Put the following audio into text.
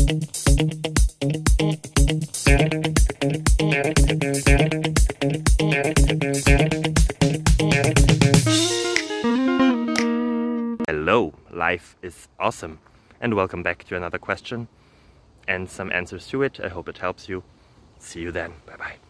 Hello, life is awesome, and welcome back to another question and some answers to it. I hope it helps you. See you then. Bye bye.